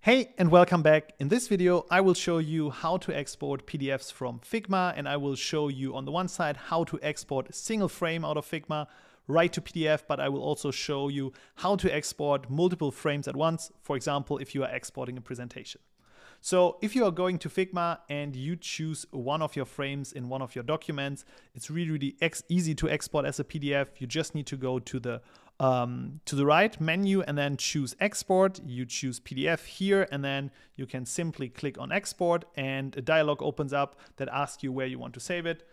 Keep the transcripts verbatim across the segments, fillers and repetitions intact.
Hey and welcome back. In this video, I will show you how to export P D Fs from Figma, and I will show you on the one side how to export a single frame out of Figma right to P D F, but I will also show you how to export multiple frames at once. For example, if you are exporting a presentation. So if you are going to Figma and you choose one of your frames in one of your documents, it's really, really ex easy to export as a P D F. You just need to go to the um, to the right menu and then choose export. You choose P D F here, and then you can simply click on export and a dialog opens up that asks you where you want to save it.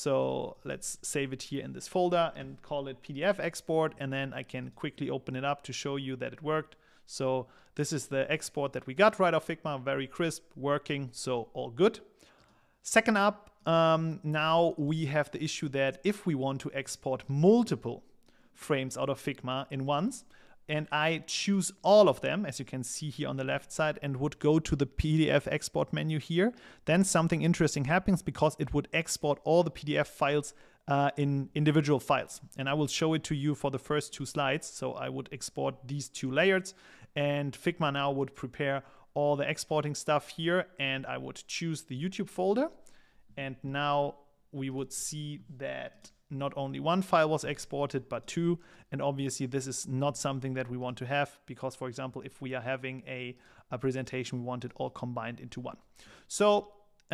So let's save it here in this folder and call it P D F export, and then I can quickly open it up to show you that it worked. So this is the export that we got right off Figma, very crisp, working, so all good. Second up, um, now we have the issue that if we want to export multiple frames out of Figma in once, and I choose all of them, as you can see here on the left side, and would go to the P D F export menu here, then something interesting happens because it would export all the P D F files uh, in individual files. And I will show it to you for the first two slides. So I would export these two layers, and Figma now would prepare all the exporting stuff here, and I would choose the YouTube folder. And now we would see that not only one file was exported, but two. And obviously this is not something that we want to have because, for example, if we are having a, a presentation, we want it all combined into one. So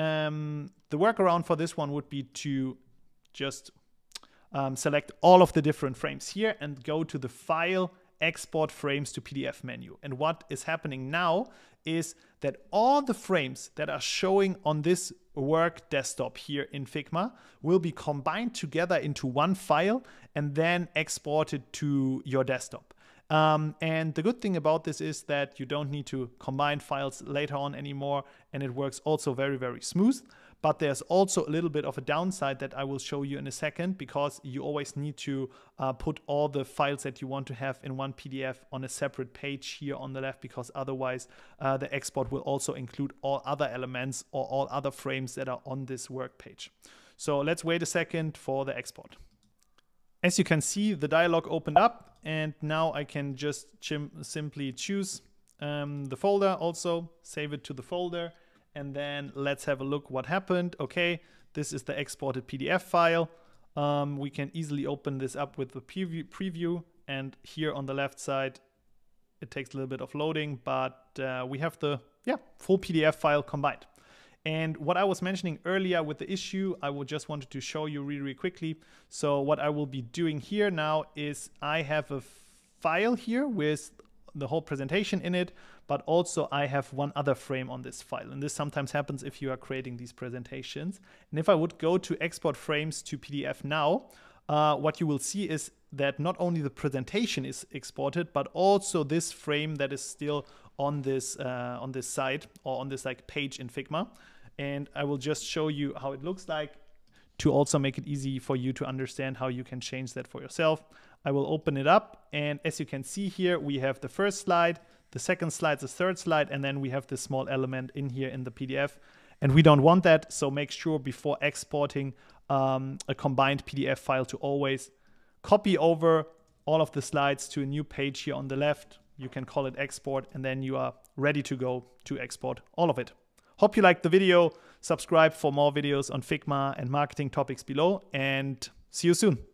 um, the workaround for this one would be to just um, select all of the different frames here and go to the File, Export Frames to P D F menu. And what is happening now is that all the frames that are showing on this work desktop here in Figma will be combined together into one file and then exported to your desktop. Um, and the good thing about this is that you don't need to combine files later on anymore, and it works also very, very smooth. But there's also a little bit of a downside that I will show you in a second, because you always need to uh, put all the files that you want to have in one P D F on a separate page here on the left, because otherwise uh, the export will also include all other elements or all other frames that are on this work page. So let's wait a second for the export. As you can see, the dialog opened up, and now I can just simply choose um, the folder, also save it to the folder. And then let's have a look what happened. Okay, this is the exported P D F file. Um, we can easily open this up with the preview, preview. And here on the left side, it takes a little bit of loading, but uh, we have the yeah full P D F file combined. And what I was mentioning earlier with the issue, I would just wanted to show you really, really quickly. So what I will be doing here now is I have a file here with the whole presentation in it, but also I have one other frame on this file. And this sometimes happens if you are creating these presentations. And if I would go to export frames to P D F now, uh, what you will see is that not only the presentation is exported, but also this frame that is still on this uh, on this site or on this like page in Figma. And I will just show you how it looks like to also make it easy for you to understand how you can change that for yourself. I will open it up, and as you can see here, we have the first slide, the second slide, the third slide, and then we have this small element in here in the P D F. And we don't want that, so make sure before exporting um, a combined P D F file to always copy over all of the slides to a new page here on the left. You can call it export, and then you are ready to go to export all of it. Hope you liked the video. Subscribe for more videos on Figma and marketing topics below, and see you soon.